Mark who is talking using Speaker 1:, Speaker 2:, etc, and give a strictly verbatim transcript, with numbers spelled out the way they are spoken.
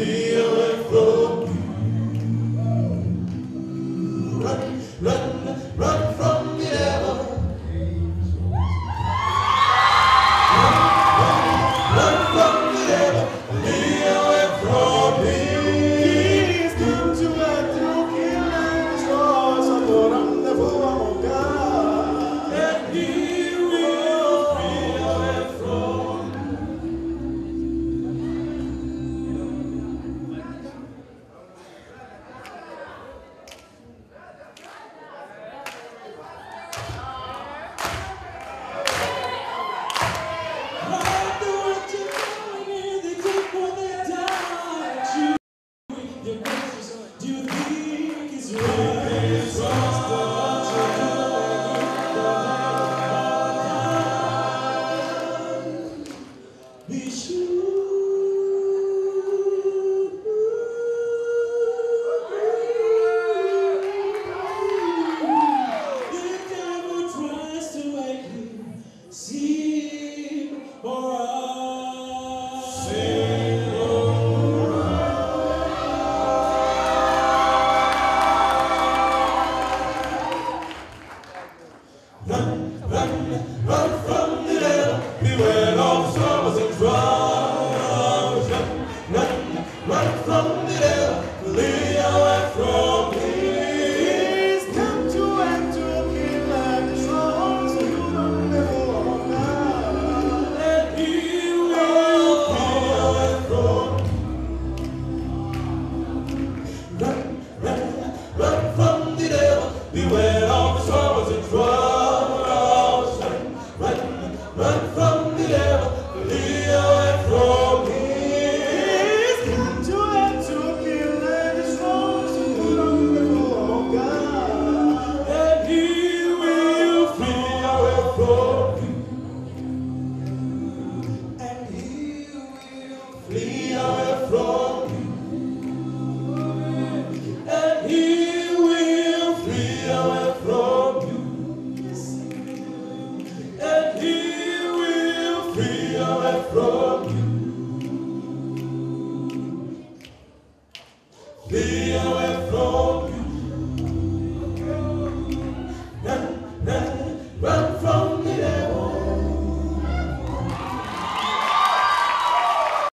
Speaker 1: flee away from you. Run, run, run from the devil. Run, run, run from the devil. Flee away from me. He's come to earth to kill and destroy. So Lord, I'm the fool of God, and He will flee away from you. Run, run, run from the devil. Beware of storms and trials. Run, run, run from the devil. Flee away from me. He's come to and to kill and destroy. So you don't never walk out. And He will flee away from you. Run, run, run from the devil. Beware of storms and trials. Run from the devil, flee away from me. He's come to and to kill and destroy. So you don't never walk out. And He will flee away from you. And He will flee away from you. And He will flee away from you. And He flee away from you. Flee away